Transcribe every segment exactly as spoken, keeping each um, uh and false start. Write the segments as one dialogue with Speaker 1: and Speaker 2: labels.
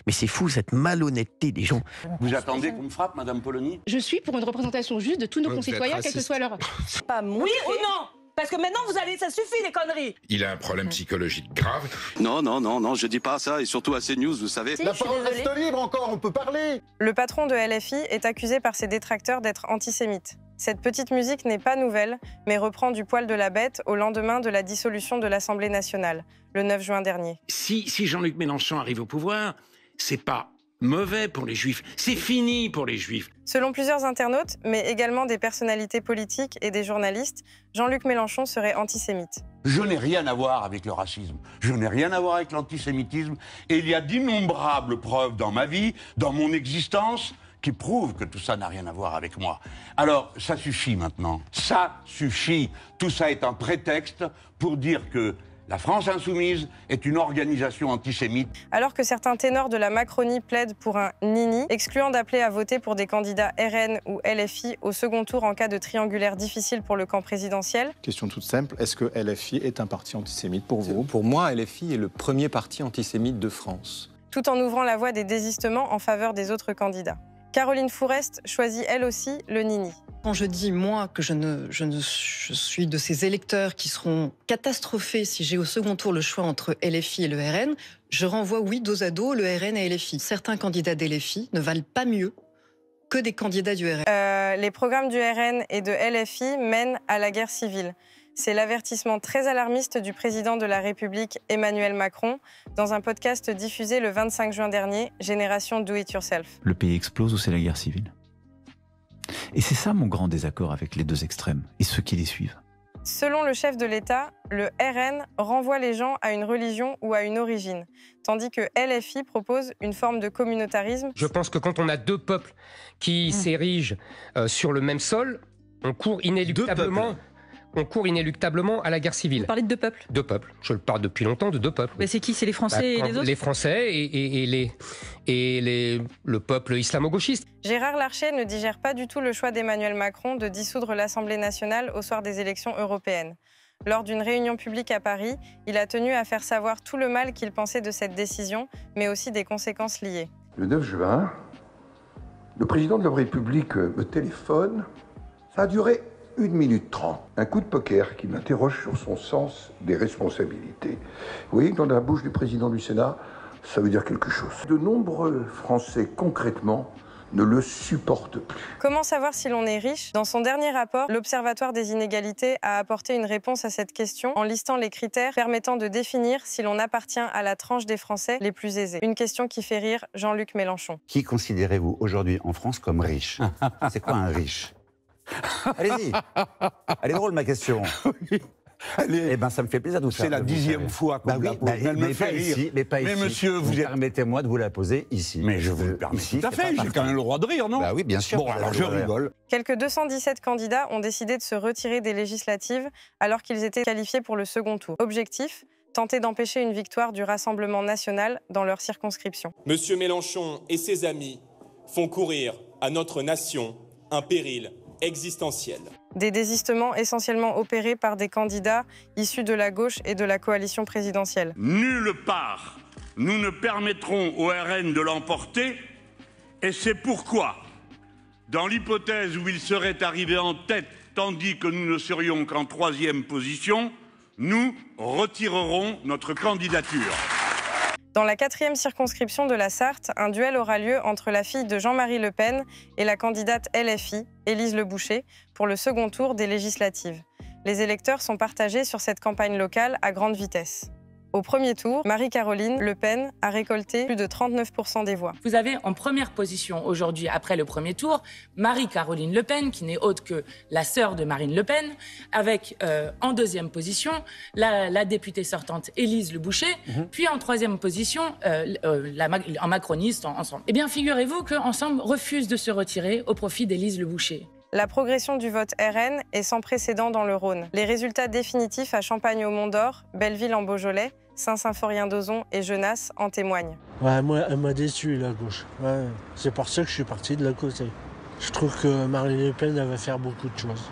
Speaker 1: Mais c'est fou, cette malhonnêteté des gens.
Speaker 2: Vous attendez qu'on me frappe, Madame Polony?
Speaker 3: Je suis pour une représentation juste de tous nos
Speaker 4: Vous
Speaker 3: concitoyens, quelle que soit leur...
Speaker 5: Pas oui ou non? Parce que maintenant, vous allez, ça suffit les conneries.
Speaker 4: Il a un problème psychologique grave.
Speaker 6: Non, non, non, non, je dis pas ça, et surtout à CNews, vous savez.
Speaker 5: Si,
Speaker 7: La
Speaker 5: je suis
Speaker 7: parole
Speaker 5: désolée.
Speaker 7: reste libre encore, on peut parler.
Speaker 8: Le patron de L F I est accusé par ses détracteurs d'être antisémite. Cette petite musique n'est pas nouvelle, mais reprend du poil de la bête au lendemain de la dissolution de l'Assemblée nationale, le neuf juin dernier.
Speaker 9: Si, si Jean-Luc Mélenchon arrive au pouvoir, c'est pas mauvais pour les Juifs, c'est fini pour les Juifs.
Speaker 8: Selon plusieurs internautes, mais également des personnalités politiques et des journalistes, Jean-Luc Mélenchon serait antisémite.
Speaker 2: Je n'ai rien à voir avec le racisme, je n'ai rien à voir avec l'antisémitisme, et il y a d'innombrables preuves dans ma vie, dans mon existence, qui prouvent que tout ça n'a rien à voir avec moi. Alors, ça suffit maintenant, ça suffit. Tout ça est un prétexte pour dire que la France Insoumise est une organisation antisémite.
Speaker 8: Alors que certains ténors de la Macronie plaident pour un nini, excluant d'appeler à voter pour des candidats R N ou L F I au second tour en cas de triangulaire difficile pour le camp présidentiel.
Speaker 10: Question toute simple, est-ce que L F I est un parti antisémite pour vous?
Speaker 11: Pour moi, L F I est le premier parti antisémite de France.
Speaker 8: Tout en ouvrant la voie des désistements en faveur des autres candidats. Caroline Fourest choisit elle aussi le nini.
Speaker 12: Quand je dis, moi, que je, ne, je, ne, je suis de ces électeurs qui seront catastrophés si j'ai au second tour le choix entre L F I et le R N, je renvoie, oui, dos à dos, le R N et L F I. Certains candidats d'L F I ne valent pas mieux que des candidats du R N.
Speaker 8: Euh, les programmes du R N et de L F I mènent à la guerre civile. C'est l'avertissement très alarmiste du président de la République, Emmanuel Macron, dans un podcast diffusé le vingt-cinq juin dernier, Génération Do It Yourself.
Speaker 13: Le pays explose ou c'est la guerre civile? Et c'est ça mon grand désaccord avec les deux extrêmes et ceux qui les suivent.
Speaker 8: Selon le chef de l'État, le R N renvoie les gens à une religion ou à une origine, tandis que L F I propose une forme de communautarisme.
Speaker 14: Je pense que quand on a deux peuples qui mmh. s'érigent euh, sur le même sol, on court inéluctablement... On court inéluctablement à la guerre civile.
Speaker 15: Vous parlez de deux peuples?
Speaker 14: Deux peuples. Je parle depuis longtemps de deux peuples.
Speaker 15: Mais c'est qui? C'est les Français
Speaker 14: bah,
Speaker 15: et les autres?
Speaker 14: Les Français et, et, et, les, et les, le peuple islamo-gauchiste.
Speaker 8: Gérard Larcher ne digère pas du tout le choix d'Emmanuel Macron de dissoudre l'Assemblée nationale au soir des élections européennes. Lors d'une réunion publique à Paris, il a tenu à faire savoir tout le mal qu'il pensait de cette décision, mais aussi des conséquences liées.
Speaker 16: Le neuf juin, le président de la République me téléphone. Ça a duré une minute trente. Un coup de poker qui m'interroge sur son sens des responsabilités. Vous voyez que dans la bouche du président du Sénat, ça veut dire quelque chose. De nombreux Français, concrètement, ne le supportent plus.
Speaker 8: Comment savoir si l'on est riche? Dans son dernier rapport, l'Observatoire des inégalités a apporté une réponse à cette question en listant les critères permettant de définir si l'on appartient à la tranche des Français les plus aisés. Une question qui fait rire Jean-Luc Mélenchon.
Speaker 17: Qui considérez-vous aujourd'hui en France comme riche? C'est quoi un riche? Allez-y. Elle est drôle, ma question.
Speaker 2: Allez.
Speaker 17: Eh bien, ça me fait plaisir de vous faire.
Speaker 2: C'est la dixième fois qu'on
Speaker 17: bah
Speaker 2: vous
Speaker 17: oui,
Speaker 2: la pose.
Speaker 17: bah,
Speaker 2: Elle
Speaker 17: mais
Speaker 2: me fait
Speaker 17: pas
Speaker 2: rire.
Speaker 17: ici, mais pas
Speaker 2: mais
Speaker 17: ici.
Speaker 2: monsieur, vous,
Speaker 17: vous
Speaker 2: êtes...
Speaker 17: permettez-moi de vous la poser ici.
Speaker 2: Mais je vous le permets
Speaker 17: ici,
Speaker 2: tout à fait. J'ai
Speaker 17: parti.
Speaker 2: quand même le droit de rire, non?
Speaker 17: Bah oui, bien sûr.
Speaker 2: Bon, alors je rigole.
Speaker 8: Quelques deux cent dix-sept candidats ont décidé de se retirer des législatives alors qu'ils étaient qualifiés pour le second tour. Objectif, tenter d'empêcher une victoire du Rassemblement national dans leur circonscription.
Speaker 18: Monsieur Mélenchon et ses amis font courir à notre nation un péril existentiel.
Speaker 8: Des désistements essentiellement opérés par des candidats issus de la gauche et de la coalition présidentielle.
Speaker 2: Nulle part, nous ne permettrons au R N de l'emporter, et c'est pourquoi, dans l'hypothèse où il serait arrivé en tête, tandis que nous ne serions qu'en troisième position, nous retirerons notre candidature.
Speaker 8: Dans la quatrième circonscription de la Sarthe, un duel aura lieu entre la fille de Jean-Marie Le Pen et la candidate L F I, Élise Le Boucher, pour le second tour des législatives. Les électeurs sont partagés sur cette campagne locale à grande vitesse. Au premier tour, Marie-Caroline Le Pen a récolté plus de trente-neuf pour cent des voix.
Speaker 3: Vous avez en première position aujourd'hui, après le premier tour, Marie-Caroline Le Pen, qui n'est autre que la sœur de Marine Le Pen, avec euh, en deuxième position la, la députée sortante Élise Le Boucher, mmh. puis en troisième position euh, euh, la, en macroniste en, Ensemble. Eh bien, figurez-vous qu'Ensemble refuse de se retirer au profit d'Élise Le Boucher.
Speaker 8: La progression du vote R N est sans précédent dans le Rhône. Les résultats définitifs à Champagne-au-Mont-d'Or, Belleville en Beaujolais, Saint-Symphorien-d'Ozon et Genasse en témoignent.
Speaker 19: Ouais, moi, elle m'a déçu, la gauche. Ouais, c'est pour ça que je suis parti de la côté. Je trouve que Marine Le Pen, elle va faire beaucoup de choses.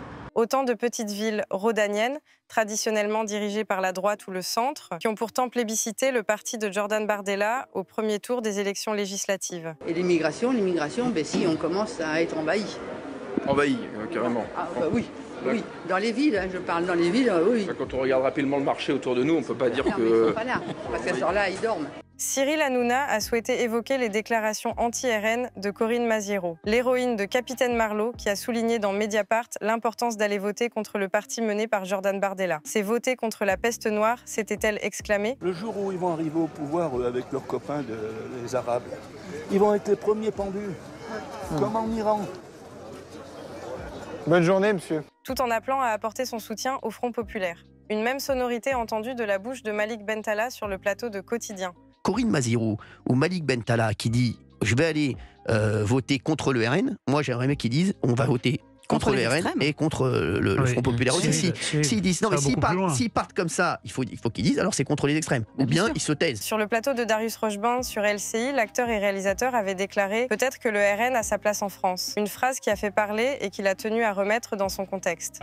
Speaker 8: Autant de petites villes rhodaniennes, traditionnellement dirigées par la droite ou le centre, qui ont pourtant plébiscité le parti de Jordan Bardella au premier tour des élections législatives.
Speaker 7: Et l'immigration, l'immigration, ben si, on commence à être envahi.
Speaker 15: Envahi, euh, carrément.
Speaker 7: Ah, bah oui. Oui, dans les villes, hein, je parle dans les villes, euh, oui.
Speaker 15: Quand on regarde rapidement le marché autour de nous, on ne peut pas dire
Speaker 7: non,
Speaker 15: que...
Speaker 7: Mais ils sont pas là, parce qu'à ce heure-là, ils dorment.
Speaker 8: Cyril Hanouna a souhaité évoquer les déclarations anti-R N de Corinne Maziero, l'héroïne de Capitaine Marlowe, qui a souligné dans Mediapart l'importance d'aller voter contre le parti mené par Jordan Bardella. C'est voter contre la peste noire, s'était-elle exclamée.
Speaker 19: Le jour où ils vont arriver au pouvoir euh, avec leurs copains, de, les Arabes, ils vont être les premiers pendus, mmh. comme en Iran.
Speaker 10: Bonne journée, monsieur.
Speaker 8: Tout en appelant à apporter son soutien au Front populaire. Une même sonorité entendue de la bouche de Malik Bentala sur le plateau de Quotidien.
Speaker 1: Corinne Maziero ou Malik Bentala qui dit « je vais aller euh, voter contre le R N », moi j'aimerais bien qu'ils disent « on va voter contre, contre le R N et contre le, le
Speaker 20: oui,
Speaker 1: Front populaire aussi ». S'ils si, si disent non, mais s'ils partent, s'ils partent comme ça, il faut, il faut qu'ils disent alors c'est contre les extrêmes. Ou bien, bien ils se taisent.
Speaker 8: Sur le plateau de Darius Rochebin sur L C I, l'acteur et réalisateur avait déclaré « peut-être que le R N a sa place en France ». Une phrase qui a fait parler et qu'il a tenu à remettre dans son contexte.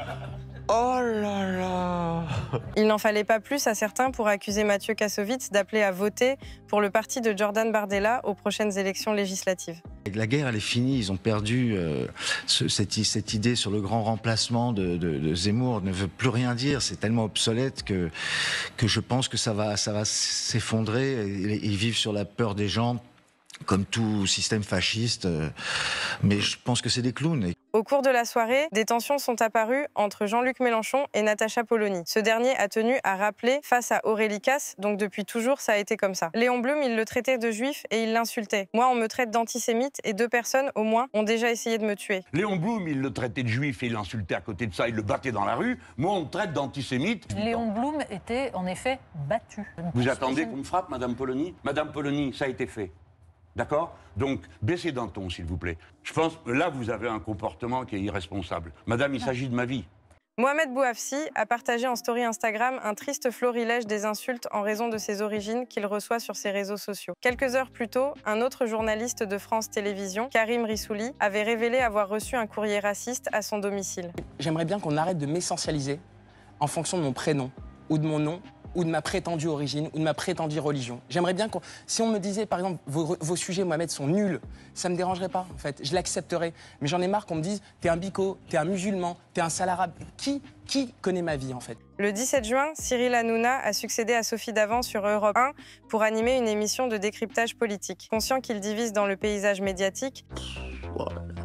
Speaker 20: Oh là là!
Speaker 8: Il n'en fallait pas plus à certains pour accuser Mathieu Kassovitz d'appeler à voter pour le parti de Jordan Bardella aux prochaines élections législatives.
Speaker 21: La guerre, elle est finie. Ils ont perdu euh, ce, cette, cette idée sur le grand remplacement de, de, de Zemmour ne veut plus rien dire. C'est tellement obsolète que, que je pense que ça va, ça va s'effondrer. Ils vivent sur la peur des gens, comme tout système fasciste. Mais je pense que c'est des clowns.
Speaker 8: Au cours de la soirée, des tensions sont apparues entre Jean-Luc Mélenchon et Natacha Polony. Ce dernier a tenu à rappeler face à Aurélie Casse, donc depuis toujours ça a été comme ça. Léon Blum, il le traitait de juif et il l'insultait. Moi, on me traite d'antisémite et deux personnes, au moins, ont déjà essayé de me tuer.
Speaker 2: Léon Blum, il le traitait de juif et il l'insultait à côté de ça, il le battait dans la rue. Moi, on me traite d'antisémite.
Speaker 5: Léon Blum était en effet battu.
Speaker 2: Vous attendez qu'on me frappe, Madame Polony? Madame Polony, ça a été fait. D'accord? Donc, baissez d'un ton, s'il vous plaît. Je pense que là, vous avez un comportement qui est irresponsable. Madame, il s'agit de ma vie.
Speaker 8: Mohamed Bouafsi a partagé en story Instagram un triste florilège des insultes en raison de ses origines qu'il reçoit sur ses réseaux sociaux. Quelques heures plus tôt, un autre journaliste de France Télévisions, Karim Rissouli, avait révélé avoir reçu un courrier raciste à son domicile.
Speaker 22: J'aimerais bien qu'on arrête de m'essentialiser en fonction de mon prénom ou de mon nom, ou de ma prétendue origine, ou de ma prétendue religion. J'aimerais bien qu'on... Si on me disait, par exemple, vos, vos sujets, Mohamed, sont nuls, ça me dérangerait pas, en fait. Je l'accepterais. Mais j'en ai marre qu'on me dise, t'es un bico, t'es un musulman, t'es un sale arabe. Qui, qui connaît ma vie, en fait?
Speaker 8: Le dix-sept juin, Cyril Hanouna a succédé à Sophie Davant sur Europe un pour animer une émission de décryptage politique. Conscient qu'il divise dans le paysage médiatique...
Speaker 23: Oh,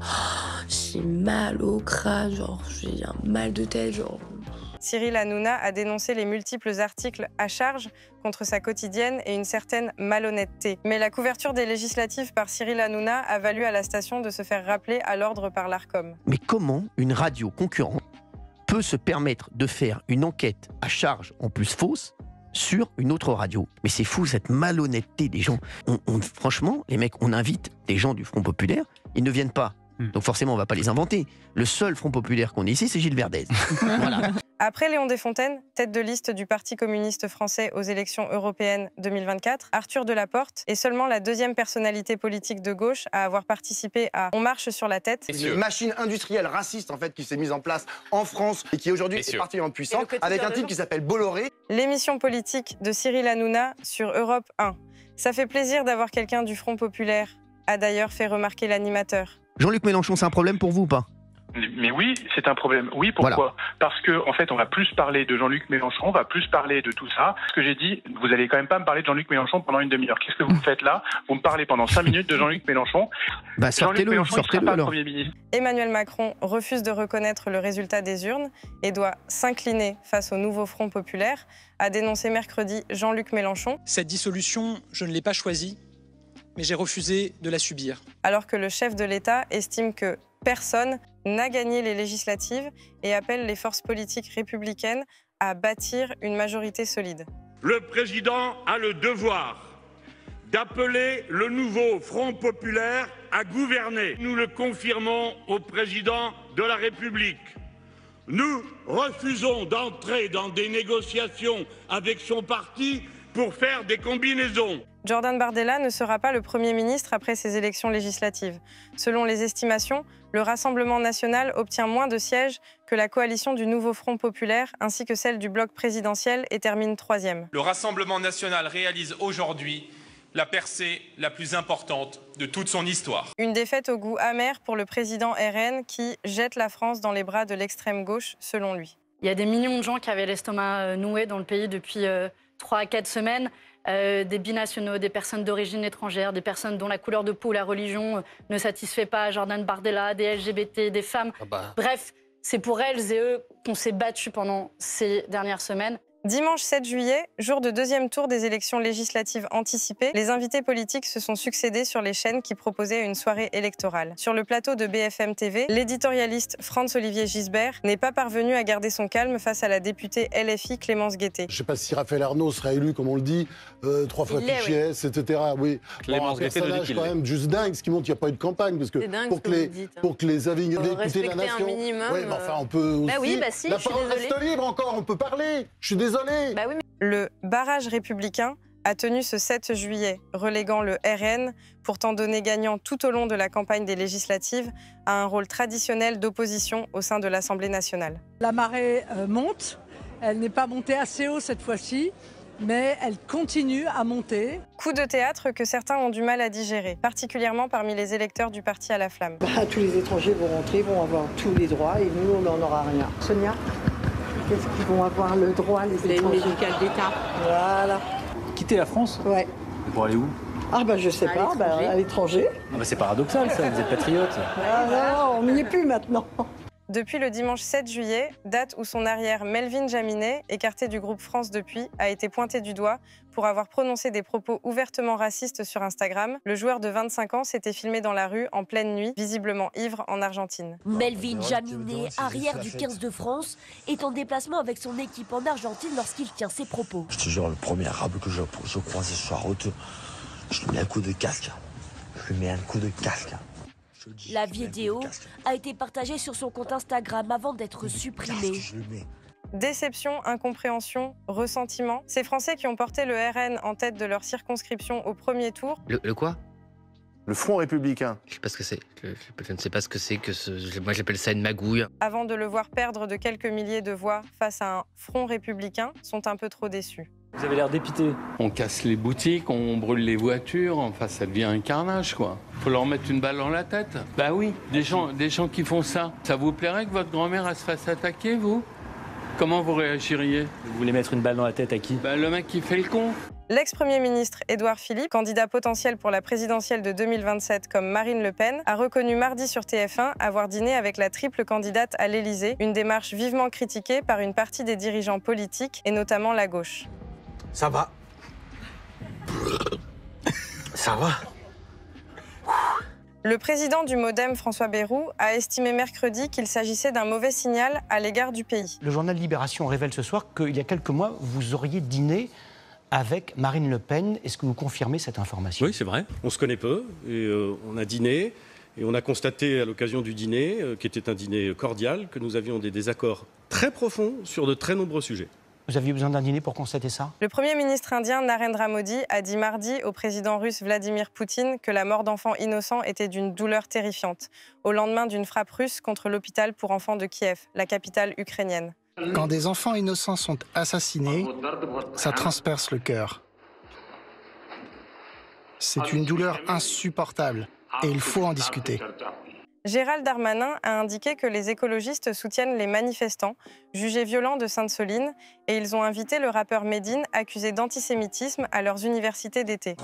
Speaker 23: j'ai mal au crâne, genre, j'ai un mal de tête, genre...
Speaker 8: Cyril Hanouna a dénoncé les multiples articles à charge contre sa quotidienne et une certaine malhonnêteté. Mais la couverture des législatives par Cyril Hanouna a valu à la station de se faire rappeler à l'ordre par l'Arcom.
Speaker 1: Mais comment une radio concurrente peut se permettre de faire une enquête à charge, en plus fausse, sur une autre radio? Mais c'est fou, cette malhonnêteté des gens. On, on, franchement, les mecs, on invite des gens du Front populaire, ils ne viennent pas. Donc forcément, on ne va pas les inventer. Le seul Front populaire qu'on ait ici, c'est Gilles Verdez. Voilà.
Speaker 8: Après Léon Desfontaines, tête de liste du Parti communiste français aux élections européennes deux mille vingt-quatre, Arthur Delaporte est seulement la deuxième personnalité politique de gauche à avoir participé à On marche sur la tête.
Speaker 24: C'est une machine industrielle raciste en fait qui s'est mise en place en France et qui aujourd'hui est particulièrement puissante, avec un type qui s'appelle Bolloré.
Speaker 8: L'émission politique de Cyril Hanouna sur Europe un. Ça fait plaisir d'avoir quelqu'un du Front populaire, a d'ailleurs fait remarquer l'animateur.
Speaker 1: Jean-Luc Mélenchon, c'est un problème pour vous ou pas?
Speaker 25: Mais oui, c'est un problème. Oui, pourquoi? Voilà. Parce que, en fait, on va plus parler de Jean-Luc Mélenchon, on va plus parler de tout ça. Ce que j'ai dit, vous allez quand même pas me parler de Jean-Luc Mélenchon pendant une demi-heure. Qu'est-ce que vous faites là? Vous me parlez pendant cinq minutes de Jean-Luc Mélenchon.
Speaker 1: Bah, sortez-le, sortez-le alors.
Speaker 25: Premier ministre.
Speaker 8: Emmanuel Macron refuse de reconnaître le résultat des urnes et doit s'incliner face au nouveau Front populaire, a dénoncé mercredi Jean-Luc Mélenchon.
Speaker 26: Cette dissolution, je ne l'ai pas choisie, mais j'ai refusé de la subir.
Speaker 8: Alors que le chef de l'État estime que personne n'a gagné les législatives et appelle les forces politiques républicaines à bâtir une majorité solide.
Speaker 27: Le président a le devoir d'appeler le nouveau Front populaire à gouverner. Nous le confirmons au président de la République. Nous refusons d'entrer dans des négociations avec son parti pour faire des combinaisons.
Speaker 8: Jordan Bardella ne sera pas le Premier ministre après ces élections législatives. Selon les estimations, le Rassemblement national obtient moins de sièges que la coalition du Nouveau Front populaire ainsi que celle du bloc présidentiel et termine troisième.
Speaker 18: Le Rassemblement national réalise aujourd'hui la percée la plus importante de toute son histoire.
Speaker 8: Une défaite au goût amer pour le président R N qui jette la France dans les bras de l'extrême gauche, selon lui.
Speaker 4: Il y a des millions de gens qui avaient l'estomac noué dans le pays depuis euh, trois à quatre semaines. Euh, des binationaux, des personnes d'origine étrangère, des personnes dont la couleur de peau ou la religion euh, ne satisfait pas Jordan Bardella, des L G B T, des femmes. Ah bah. Bref, c'est pour elles et eux qu'on s'est battus pendant ces dernières semaines.
Speaker 8: Dimanche sept juillet, jour de deuxième tour des élections législatives anticipées, les invités politiques se sont succédés sur les chaînes qui proposaient une soirée électorale. Sur le plateau de B F M T V, l'éditorialiste Franz-Olivier Gisbert n'est pas parvenu à garder son calme face à la députée L F I Clémence Guettet.
Speaker 6: Je ne sais pas si Raphaël Arnaud sera élu, comme on le dit, euh, trois fois fichier S, oui. et cetera. Oui.
Speaker 15: Clémence
Speaker 6: bon, un personnage quand même juste dingue, ce qui montre qu'il n'y a pas eu de campagne, parce que pour que, les, dites, hein. pour que les invités de la nation...
Speaker 23: Minimum,
Speaker 6: ouais, bah, enfin, on peut aussi...
Speaker 23: Bah oui, bah si,
Speaker 6: la
Speaker 23: je suis
Speaker 6: parole
Speaker 23: désolée.
Speaker 6: reste libre encore, on peut parler. Je suis désolé.
Speaker 23: Bah oui, mais...
Speaker 8: Le barrage républicain a tenu ce sept juillet, reléguant le R N, pourtant donné gagnant tout au long de la campagne des législatives, à un rôle traditionnel d'opposition au sein de l'Assemblée nationale.
Speaker 9: La marée euh, monte, elle n'est pas montée assez haut cette fois-ci, mais elle continue à monter.
Speaker 8: Coup de théâtre que certains ont du mal à digérer, particulièrement parmi les électeurs du parti à la flamme.
Speaker 11: Bah, tous les étrangers vont rentrer, vont avoir tous les droits et nous, on n'en aura rien. Sonia ? Qu'est-ce qu'ils vont avoir le droit, les
Speaker 23: étrangers ? L'aide médicale d'État.
Speaker 11: Voilà.
Speaker 12: Quitter la France ?
Speaker 11: Ouais.
Speaker 12: Pour aller où ?
Speaker 11: Ah bah je sais à pas, bah, à l'étranger.
Speaker 12: Ah bah c'est paradoxal ça, vous êtes patriote.
Speaker 11: Ah non, on n'y est plus maintenant.
Speaker 8: Depuis le dimanche sept juillet, date où son arrière Melvin Jaminet, écarté du groupe France depuis, a été pointé du doigt pour avoir prononcé des propos ouvertement racistes sur Instagram. Le joueur de vingt-cinq ans s'était filmé dans la rue en pleine nuit, visiblement ivre en Argentine.
Speaker 13: Melvin Jaminet, arrière du quinze de France, est en déplacement avec son équipe en Argentine lorsqu'il tient ses propos.
Speaker 14: Je te jure, le premier arabe que je, je croise sur la route, je lui mets un coup de casque. Je lui mets un coup de casque.
Speaker 13: La vidéo a été partagée sur son compte Instagram avant d'être supprimée.
Speaker 8: Déception, incompréhension, ressentiment. Ces Français qui ont porté le R N en tête de leur circonscription au premier tour.
Speaker 28: Le, le quoi?
Speaker 24: Le Front républicain.
Speaker 28: Je sais pas ce que c'est. Je, je ne sais pas ce que c'est. Que ce, moi, j'appelle ça une magouille.
Speaker 8: Avant de le voir perdre de quelques milliers de voix face à un Front républicain, sont un peu trop déçus.
Speaker 12: Vous avez l'air dépité.
Speaker 29: On casse les boutiques, on brûle les voitures, enfin ça devient un carnage quoi. Faut leur mettre une balle dans la tête. Bah oui, des gens, des gens qui font ça. Ça vous plairait que votre grand-mère elle se fasse attaquer, vous? Comment vous réagiriez?
Speaker 12: Vous voulez mettre une balle dans la tête à qui?
Speaker 29: Bah le mec qui fait le con.
Speaker 8: L'ex-premier ministre Édouard Philippe, candidat potentiel pour la présidentielle de deux mille vingt-sept comme Marine Le Pen, a reconnu mardi sur T F un avoir dîné avec la triple candidate à l'Élysée, une démarche vivement critiquée par une partie des dirigeants politiques et notamment la gauche.
Speaker 14: Ça va. Ça va.
Speaker 8: Le président du Modem, François Bayrou, a estimé mercredi qu'il s'agissait d'un mauvais signal à l'égard du pays.
Speaker 30: Le journal Libération révèle ce soir qu'il y a quelques mois, vous auriez dîné avec Marine Le Pen. Est-ce que vous confirmez cette information?
Speaker 31: Oui, c'est vrai. On se connaît peu et euh, on a dîné. Et on a constaté à l'occasion du dîner, euh, qui était un dîner cordial, que nous avions des désaccords très profonds sur de très nombreux sujets.
Speaker 30: Vous aviez besoin d'un dîner pour constater ça?
Speaker 8: Le Premier ministre indien Narendra Modi a dit mardi au président russe Vladimir Poutine que la mort d'enfants innocents était d'une douleur terrifiante, au lendemain d'une frappe russe contre l'hôpital pour enfants de Kiev, la capitale ukrainienne.
Speaker 32: Quand des enfants innocents sont assassinés, ça transperce le cœur. C'est une douleur insupportable et il faut en discuter.
Speaker 8: Gérald Darmanin a indiqué que les écologistes soutiennent les manifestants, jugés violents de Sainte-Soline, et ils ont invité le rappeur Medine, accusé d'antisémitisme, à leurs universités d'été.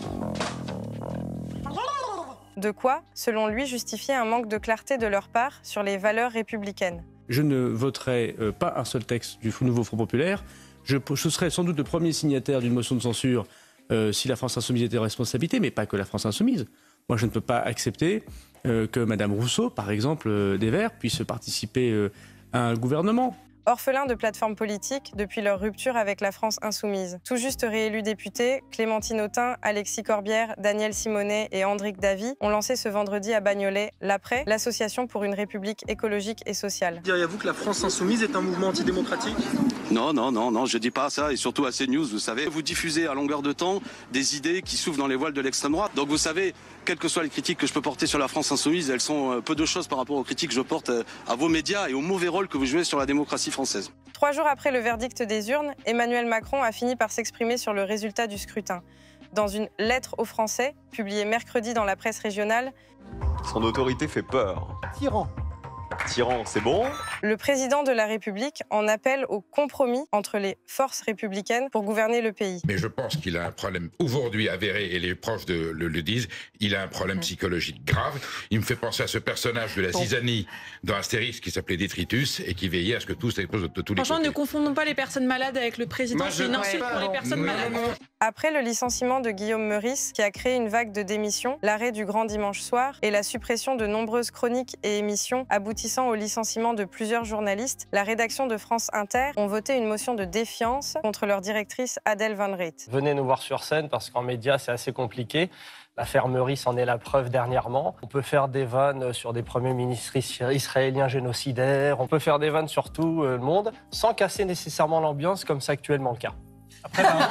Speaker 8: De quoi, selon lui, justifier un manque de clarté de leur part sur les valeurs républicaines.
Speaker 31: Je ne voterai euh, pas un seul texte du nouveau Front populaire. Je, je serai sans doute le premier signataire d'une motion de censure euh, si la France insoumise était en responsabilité, mais pas que la France insoumise. Moi, je ne peux pas accepter euh, que Mme Rousseau, par exemple, euh, des Verts, puisse participer euh, à un gouvernement.
Speaker 8: Orphelins de plateformes politiques depuis leur rupture avec la France insoumise. Tout juste réélus députés, Clémentine Autain, Alexis Corbière, Daniel Simonet et Andric Davy ont lancé ce vendredi à Bagnolet, l'Après, l'association pour une république écologique et sociale.
Speaker 1: Diriez-vous que la France insoumise est un mouvement antidémocratique ?
Speaker 2: Non, non, non, non, je dis pas ça, et surtout à CNews, vous savez, vous diffusez à longueur de temps des idées qui soufflent dans les voiles de l'extrême droite. Donc vous savez, quelles que soient les critiques que je peux porter sur la France insoumise, elles sont peu de choses par rapport aux critiques que je porte à vos médias et au mauvais rôle que vous jouez sur la démocratie française.
Speaker 8: Trois jours après le verdict des urnes, Emmanuel Macron a fini par s'exprimer sur le résultat du scrutin. Dans une lettre aux Français, publiée mercredi dans la presse régionale,
Speaker 3: son autorité fait peur.
Speaker 32: Tyran.
Speaker 3: Tyran, c'est bon.
Speaker 8: Le président de la République en appelle au compromis entre les forces républicaines pour gouverner le pays.
Speaker 5: Mais je pense qu'il a un problème aujourd'hui avéré, et les proches de, le, le disent, il a un problème mmh. psychologique grave. Il me fait penser à ce personnage de la zizanie dans Astérix qui s'appelait Détritus et qui veillait à ce que tout s'explose de tous les côtés.
Speaker 7: Franchement, ne confondons pas les personnes malades avec le président. C'est une insulte pour les personnes malades.
Speaker 8: Après le licenciement de Guillaume Meurice, qui a créé une vague de démissions, l'arrêt du Grand Dimanche soir et la suppression de nombreuses chroniques et émissions aboutissant au licenciement de plusieurs journalistes, la rédaction de France Inter ont voté une motion de défiance contre leur directrice Adèle Van Reet.
Speaker 10: Venez nous voir sur scène parce qu'en média c'est assez compliqué. L'affaire Meurice en est la preuve dernièrement. On peut faire des vannes sur des premiers ministres israéliens génocidaires, on peut faire des vannes sur tout le monde sans casser nécessairement l'ambiance comme c'est actuellement le cas. Après, ben...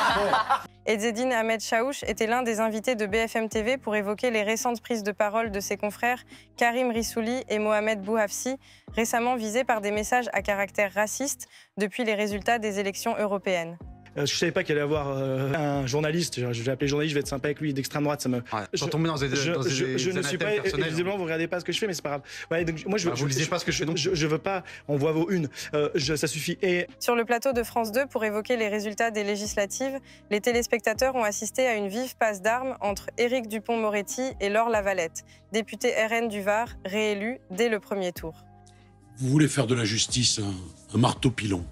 Speaker 8: Ezzedine Ahmed Chaouch était l'un des invités de B F M T V pour évoquer les récentes prises de parole de ses confrères Karim Rissouli et Mohamed Bouhafsi, récemment visés par des messages à caractère raciste depuis les résultats des élections européennes.
Speaker 16: Euh, je ne savais pas qu'il allait y avoir euh, un journaliste, je vais appeler journaliste, je vais être sympa avec lui, d'extrême droite, ça me... Ouais,
Speaker 3: je tomber dans des,
Speaker 16: je,
Speaker 3: dans des,
Speaker 16: je,
Speaker 3: des
Speaker 16: je ne suis pas, et visiblement vous ne regardez pas ce que je fais, mais c'est pas grave. Ouais, donc, moi, je, bah,
Speaker 3: je, vous lisez
Speaker 16: je,
Speaker 3: pas ce que je fais, donc
Speaker 16: je, je veux pas, on voit vos unes, euh, je, ça suffit. Et...
Speaker 8: Sur le plateau de France deux, pour évoquer les résultats des législatives, les téléspectateurs ont assisté à une vive passe d'armes entre Éric Dupond-Moretti et Laure Lavalette, députée R N du Var, réélue dès le premier tour.
Speaker 17: Vous voulez faire de la justice un, un marteau-pilon.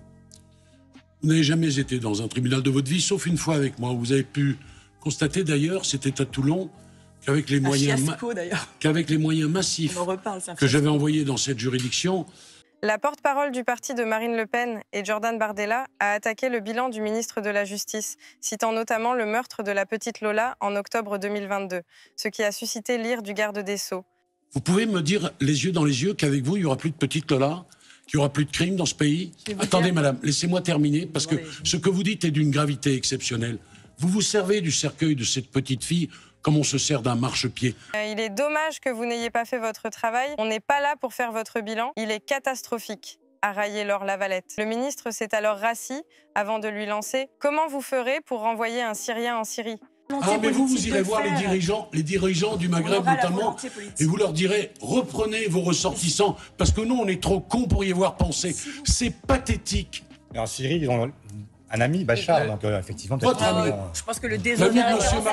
Speaker 17: Vous n'avez jamais été dans un tribunal de votre vie, sauf une fois avec moi. Vous avez pu constater d'ailleurs, c'était à Toulon, qu'avec les, moyens qu'avec les moyens massifs reparle, que j'avais envoyés dans cette juridiction...
Speaker 8: La porte-parole du parti de Marine Le Pen et Jordan Bardella a attaqué le bilan du ministre de la Justice, citant notamment le meurtre de la petite Lola en octobre deux mille vingt-deux, ce qui a suscité l'ire du garde des Sceaux.
Speaker 17: Vous pouvez me dire, les yeux dans les yeux, qu'avec vous, il n'y aura plus de petite Lola ? Qu'il n'y aura plus de crimes dans ce pays? Attendez, madame, laissez-moi terminer, parce que ce que vous dites est d'une gravité exceptionnelle. Vous vous servez du cercueil de cette petite fille comme on se sert d'un marchepied.
Speaker 8: Euh, il est dommage que vous n'ayez pas fait votre travail. On n'est pas là pour faire votre bilan. Il est catastrophique, a raillé Laure Lavalette. Le ministre s'est alors rassis avant de lui lancer « Comment vous ferez pour renvoyer un Syrien en Syrie ?»
Speaker 17: Ah, mais vous, vous irez voir les dirigeants, les dirigeants du Maghreb notamment, et vous leur direz, reprenez vos ressortissants, parce que nous, on est trop cons pour y avoir pensé. C'est pathétique.
Speaker 19: Et en Syrie, ils ont un ami, Bachar, donc euh, effectivement...
Speaker 17: Votre ami.
Speaker 7: Je pense que le déshonneur...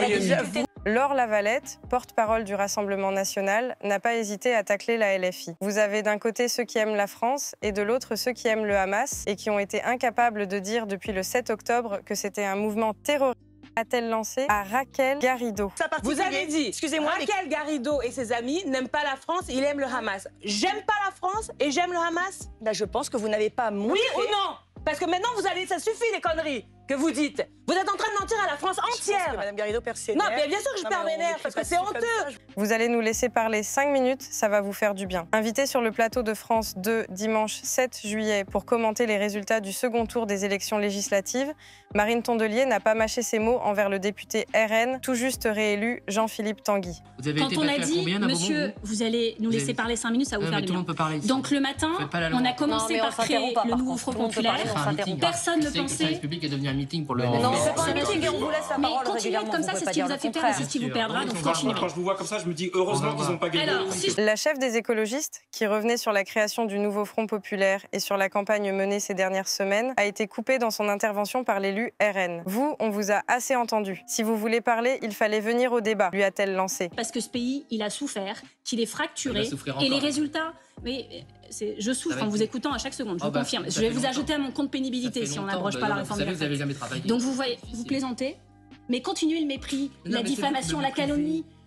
Speaker 8: Laure Lavalette, porte-parole du Rassemblement national, n'a pas hésité à tacler la L F I. Vous avez d'un côté ceux qui aiment la France et de l'autre ceux qui aiment le Hamas et qui ont été incapables de dire depuis le sept octobre que c'était un mouvement terroriste. A-t-elle lancé à Raquel Garrido.
Speaker 7: Vous avez dit, excusez-moi, Raquel Garrido et ses amis n'aiment pas la France, ils aiment le Hamas. J'aime pas la France et j'aime le Hamas.
Speaker 20: Là, je pense que vous n'avez pas montré...
Speaker 7: Oui ou non? Parce que maintenant, vous allez, ça suffit les conneries que vous dites. Vous êtes en train de mentir à la France entière.
Speaker 20: Je pense que Madame Garrido perd ses
Speaker 7: Non,
Speaker 20: nerfs.
Speaker 7: mais bien sûr que je
Speaker 20: Non,
Speaker 7: perds mes nerfs, parce que c'est honteux.
Speaker 8: Vous allez nous laisser parler cinq minutes, ça va vous faire du bien. Invitée sur le plateau de France deux dimanche sept juillet pour commenter les résultats du second tour des élections législatives, Marine Tondelier n'a pas mâché ses mots envers le député R N, tout juste réélu Jean-Philippe Tanguy.
Speaker 21: Vous avez Quand été on a dit, combien, monsieur, vous, vous allez nous vous laisser avez... parler cinq minutes, ça va vous euh, faire du bien. Peut parler Donc le matin, on a commencé non, par créer le nouveau Front Populaire. Personne ne pensait... Le service public est devenu un meeting pour le... Non, c'est pas un meeting et on vous laisse la parole. Mais continuez comme ça, c'est ce qui vous a fait perdre et c'est ce qui vous perdra. Donc continuez.
Speaker 3: Quand je vous vois comme ça, je me dis heureusement qu'ils n'ont pas gagné.
Speaker 8: La chef des écologistes, qui revenait sur la création du nouveau Front Populaire et sur la campagne menée ces dernières semaines, a été coupée dans son intervention par l'élu R N. Vous, on vous a assez entendu. Si vous voulez parler, il fallait venir au débat, lui a-t-elle lancé.
Speaker 21: Parce que ce pays, il a souffert, qu'il est fracturé, et les résultats... Mais je souffre en vous écoutant à chaque seconde, je oh vous bah, confirme. Je vais vous ajouter à mon compte pénibilité si on n'abroge pas la réforme des retraites. Donc vous voyez, vous plaisantez, mais continuez le mépris, non, la diffamation, la calomnie.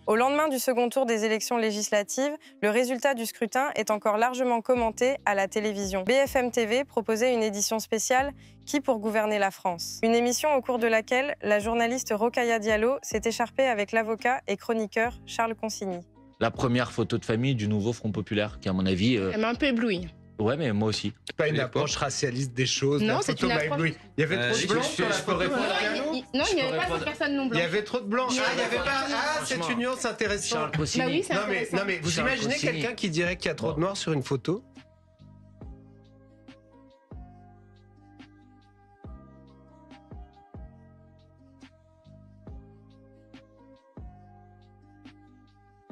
Speaker 8: Au lendemain du second tour des élections législatives, le résultat du scrutin est encore largement commenté à la télévision. B F M T V proposait une édition spéciale « Qui pour gouverner la France ?» Une émission au cours de laquelle la journaliste Rokhaya Diallo s'est écharpée avec l'avocat et chroniqueur Charles Consigny.
Speaker 4: La première photo de famille du nouveau Front Populaire, qui à mon avis... Euh...
Speaker 6: Elle m'a un peu éblouie.
Speaker 4: Ouais, mais moi aussi.
Speaker 9: C'est pas une approche racialiste des choses.
Speaker 6: Non, c'est une approche...
Speaker 9: Il y avait trop de blancs sur la photo.
Speaker 6: Non, il n'y avait pas de personne non blanche.
Speaker 9: Il y avait trop de blancs. Ah, il y avait pas... ah c'est une nuance intéressante.
Speaker 6: Bah oui, c'est
Speaker 9: non, mais,
Speaker 6: intéressant.
Speaker 9: non, mais vous
Speaker 4: Charles
Speaker 9: imaginez
Speaker 4: Consigny.
Speaker 9: quelqu'un qui dirait qu'il y a trop de noirs sur une photo?